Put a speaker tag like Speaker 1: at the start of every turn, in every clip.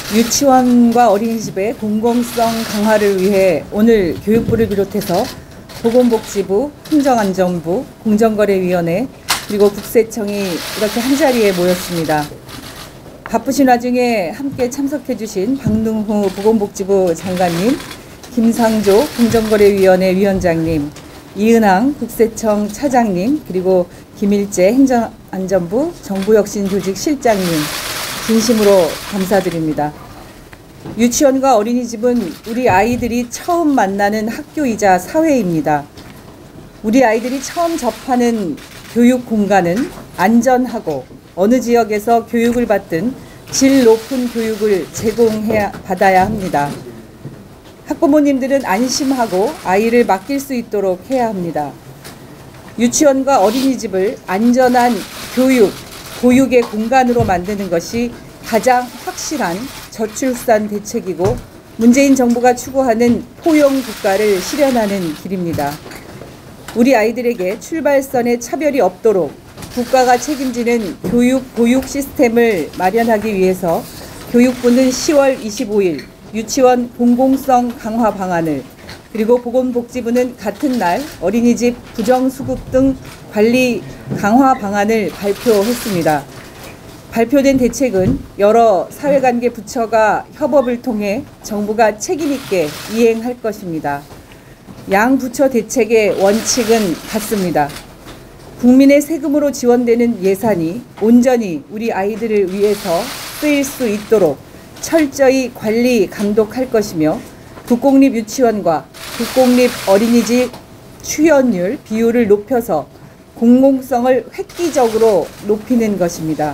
Speaker 1: 유치원과 어린이집의 공공성 강화를 위해 오늘 교육부를 비롯해서 보건복지부, 행정안전부, 공정거래위원회 그리고 국세청이 이렇게 한자리에 모였습니다. 바쁘신 와중에 함께 참석해 주신 박능후 보건복지부 장관님, 김상조 공정거래위원회 위원장님, 이은항 국세청 차장님, 그리고 김일재 행정안전부 정부혁신조직실장님 진심으로 감사드립니다. 유치원과 어린이집은 우리 아이들이 처음 만나는 학교이자 사회입니다. 우리 아이들이 처음 접하는 교육 공간은 안전하고 어느 지역에서 교육을 받든 질 높은 교육을 받아야 합니다. 학부모님들은 안심하고 아이를 맡길 수 있도록 해야 합니다. 유치원과 어린이집을 안전한 보육의 공간으로 만드는 것이 가장 확실한 저출산 대책이고 문재인 정부가 추구하는 포용 국가를 실현하는 길입니다. 우리 아이들에게 출발선에 차별이 없도록 국가가 책임지는 보육 시스템을 마련하기 위해서 교육부는 10월 25일 유치원 공공성 강화 방안을, 그리고 보건복지부는 같은 날 어린이집 부정수급 등 관리 강화 방안을 발표했습니다. 발표된 대책은 여러 사회관계 부처가 협업을 통해 정부가 책임있게 이행할 것입니다. 양 부처 대책의 원칙은 같습니다. 국민의 세금으로 지원되는 예산이 온전히 우리 아이들을 위해서 쓰일 수 있도록 철저히 관리 감독할 것이며, 국공립 유치원과 국공립 어린이집 출연율 비율을 높여서 공공성을 획기적으로 높이는 것입니다.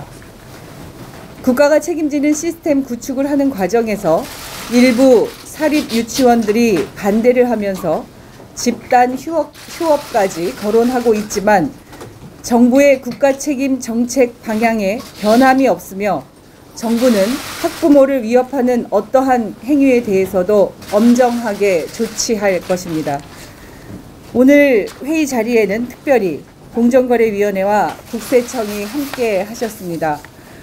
Speaker 1: 국가가 책임지는 시스템 구축을 하는 과정에서 일부 사립 유치원들이 반대를 하면서 집단 휴업까지 거론하고 있지만 정부의 국가 책임 정책 방향에 변함이 없으며 정부는 학부모를 위협하는 어떠한 행위에 대해서도 엄정하게 조치할 것입니다. 오늘 회의 자리에는 특별히 공정거래위원회와 국세청이 함께 하셨습니다.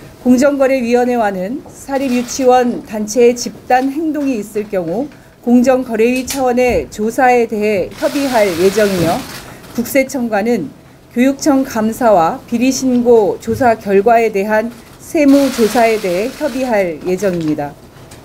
Speaker 1: 공정거래위원회와는 사립유치원 단체의 집단 행동이 있을 경우 공정거래위 차원의 조사에 대해 협의할 예정이며, 국세청과는 교육청 감사와 비리신고 조사 결과에 대한 세무조사에 대해 협의할 예정입니다.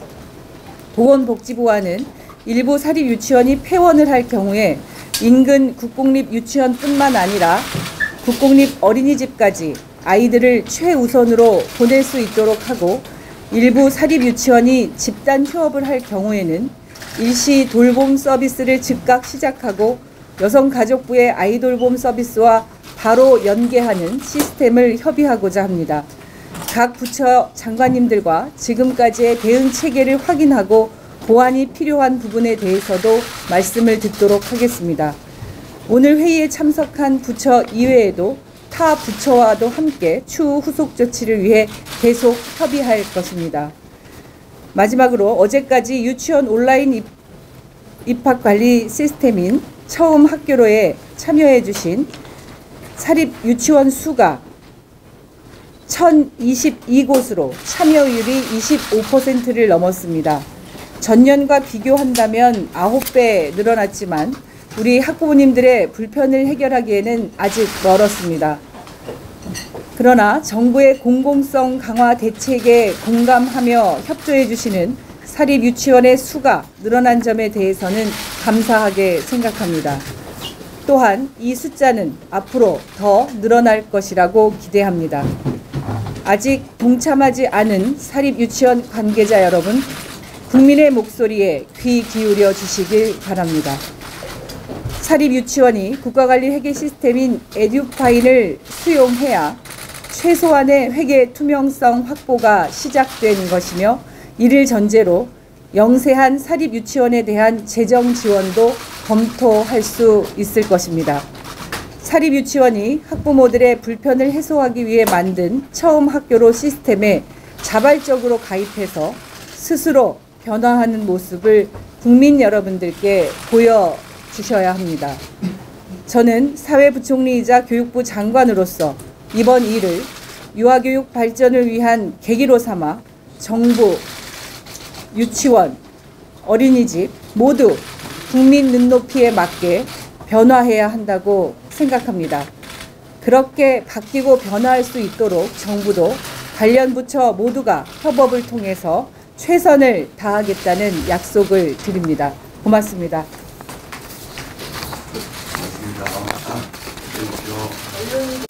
Speaker 1: 보건복지부와는 일부 사립유치원이 폐원을 할 경우에 인근 국공립 유치원뿐만 아니라 국공립 어린이집까지 아이들을 최우선으로 보낼 수 있도록 하고, 일부 사립유치원이 집단 휴업을 할 경우에는 일시 돌봄 서비스를 즉각 시작하고 여성가족부의 아이돌봄 서비스와 바로 연계하는 시스템을 협의하고자 합니다. 각 부처 장관님들과 지금까지의 대응 체계를 확인하고 보완이 필요한 부분에 대해서도 말씀을 듣도록 하겠습니다. 오늘 회의에 참석한 부처 이외에도 타 부처와도 함께 추후 후속 조치를 위해 계속 협의할 것입니다. 마지막으로 어제까지 유치원 온라인 입학관리 시스템인 처음 학교로에 참여해 주신 사립 유치원 수가 1022곳으로 참여율이 25%를 넘었습니다. 전년과 비교한다면 9배 늘어났지만 우리 학부모님들의 불편을 해결하기에는 아직 멀었습니다. 그러나 정부의 공공성 강화 대책에 공감하며 협조해 주시는 사립 유치원의 수가 늘어난 점에 대해서는 감사하게 생각합니다. 또한 이 숫자는 앞으로 더 늘어날 것이라고 기대합니다. 아직 동참하지 않은 사립 유치원 관계자 여러분, 국민의 목소리에 귀 기울여 주시길 바랍니다. 사립 유치원이 국가관리 회계 시스템인 에듀파인을 수용해야 최소한의 회계 투명성 확보가 시작된 것이며, 이를 전제로 영세한 사립 유치원에 대한 재정 지원도 검토할 수 있을 것입니다. 사립 유치원이 학부모들의 불편을 해소하기 위해 만든 처음 학교로 시스템에 자발적으로 가입해서 스스로 변화하는 모습을 국민 여러분들께 보여주셔야 합니다. 저는 사회부총리이자 교육부 장관으로서 이번 일을 유아교육 발전을 위한 계기로 삼아 정부, 유치원, 어린이집 모두 국민 눈높이에 맞게 변화해야 한다고 생각합니다. 그렇게 바뀌고 변화할 수 있도록 정부도 관련 부처 모두가 협업을 통해서 최선을 다하겠다는 약속을 드립니다. 고맙습니다.
Speaker 2: 고맙습니다.